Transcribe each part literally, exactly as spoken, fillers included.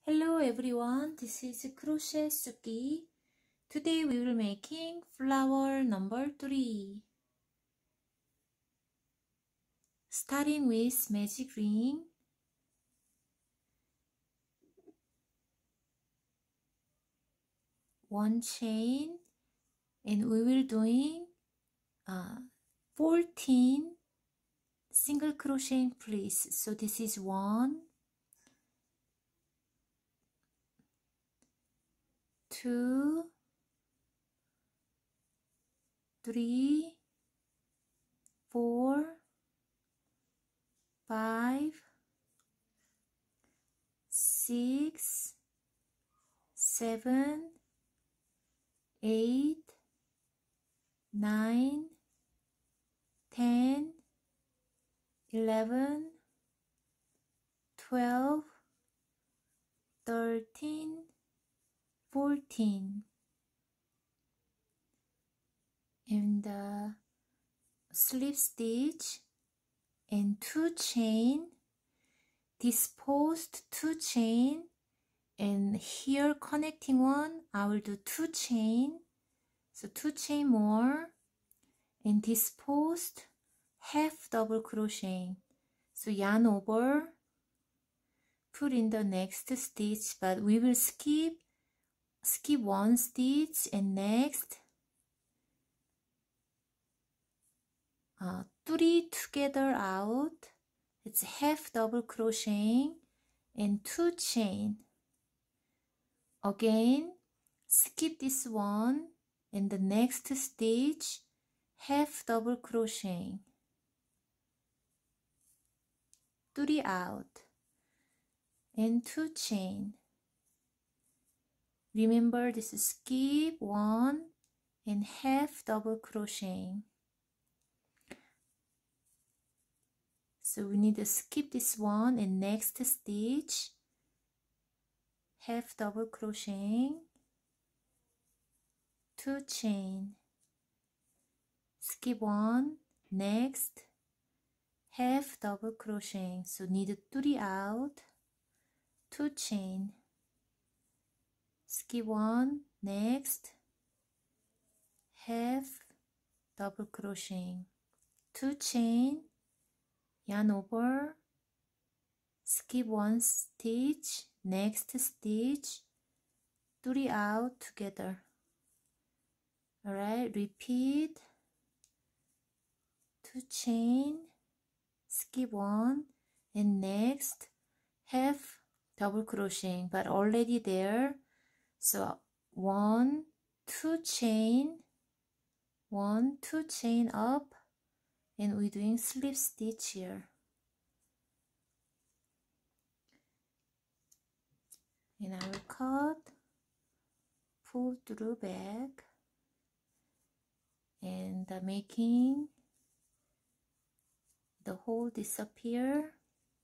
Hello everyone, this is Crochet Suki. Today we will making flower number three. Starting with magic ring. One chain, and we will doing uh, fourteen single crochet please. So this is one, two, three, four, five, six, seven, eight, nine, ten, eleven, twelve, thirteen, fourteen, and the slip stitch and two chain, disposed two chain, and here connecting one I will do two chain, so two chain more, and disposed half double crochet, so yarn over, put in the next stitch, but we will skip skip one stitch, and next uh, three together out, it's half double crocheting and two chain. Again skip this one, and the next stitch half double crocheting, three out and two chain. Remember this is skip one and half double crocheting. So we need to skip this one, and next stitch half double crocheting, two chain, skip one, next half double crocheting, so need three out, two chain, skip one, next half double crocheting, two chain, yarn over, skip one stitch, next stitch, three out together. Alright, repeat, two chain, skip one, and next half double crocheting, but already there, so one, two chain, one, two chain up, and we're doing slip stitch here. And I will cut, pull through back, and uh, making the hole disappear.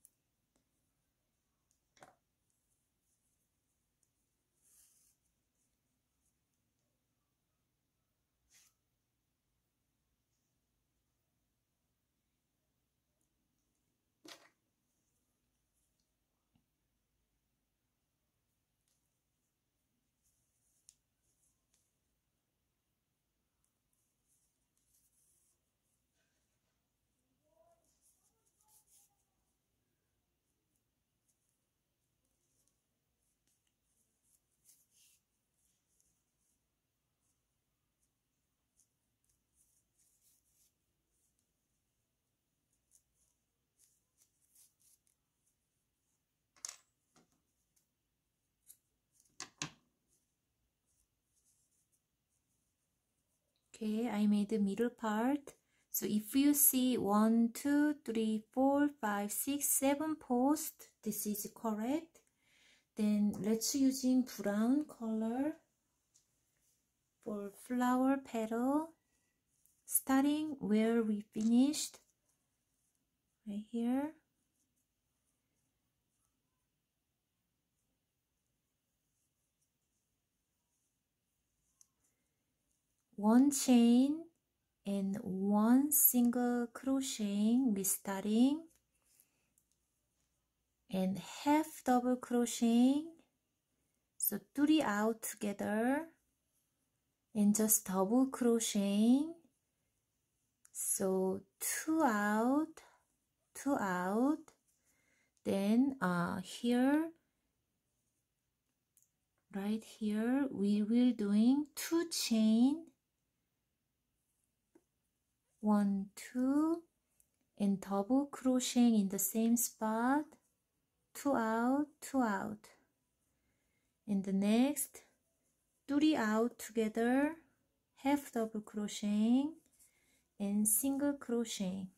Okay, I made the middle part. So if you see one, two, three, four, five, six, seven posts, this is correct. Then let's using brown color for flower petal, starting where we finished, right here. One chain and one single crocheting we starting, and half double crocheting So three out together and just double crocheting. So two out, two out. Then uh, here, right here, we will doing two chain, one, two, and double crocheting in the same spot, two out, two out. And the next, three out together, half double crocheting and single crochet.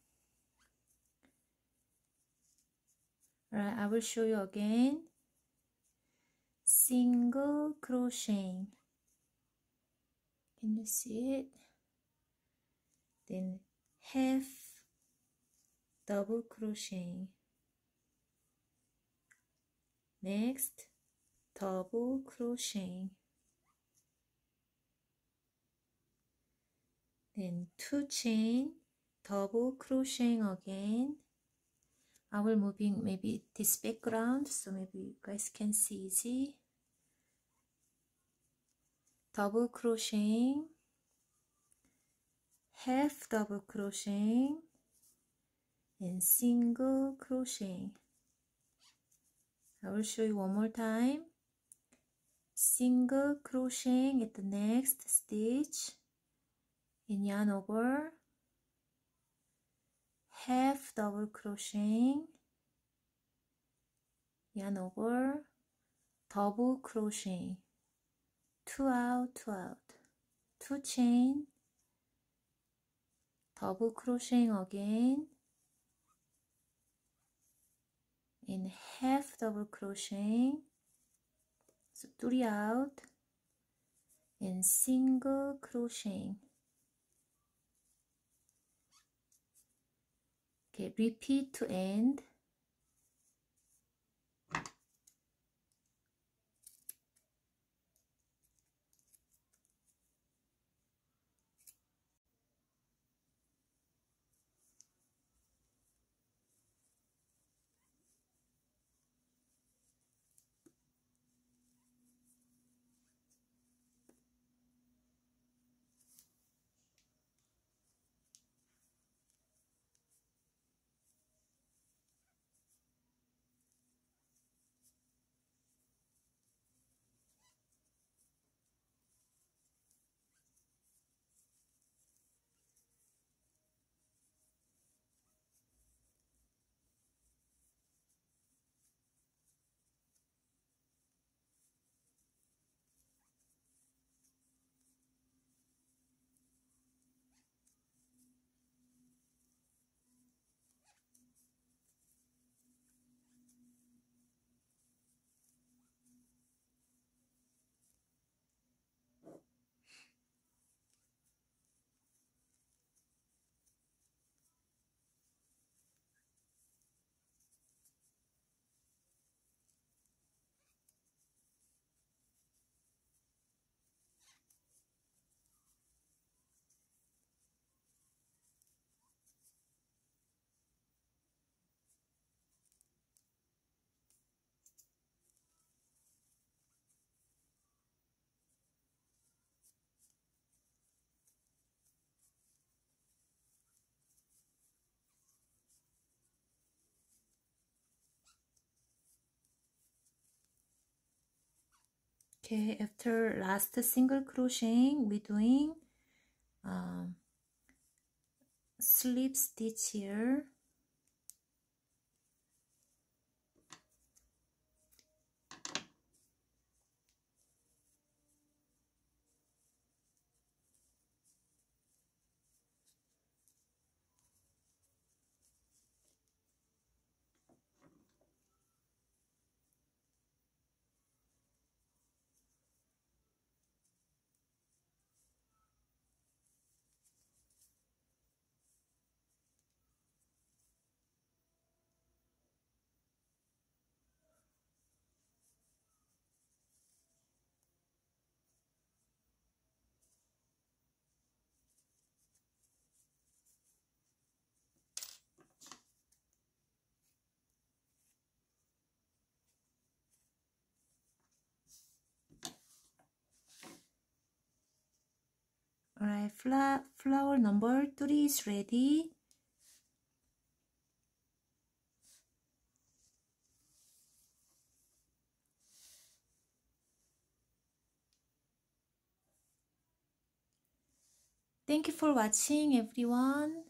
Right, I will show you again. Single crochet. Can you see it? Then half double crochet. Next, double crochet. Then two chain, double crocheting again. I will moving maybe this background so maybe you guys can see easy. Double crocheting, half double crocheting, and single crochet. I will show you one more time. Single crocheting at the next stitch in yarn over, half double crocheting, yarn over, double crochet, two out, two out, two chain, double crocheting again, in half double crocheting, so three out, and single crocheting. Okay, repeat to end. Okay, after last single crocheting, we're doing um, slip stitch here. Alright, fla flower number three is ready. Thank you for watching, everyone.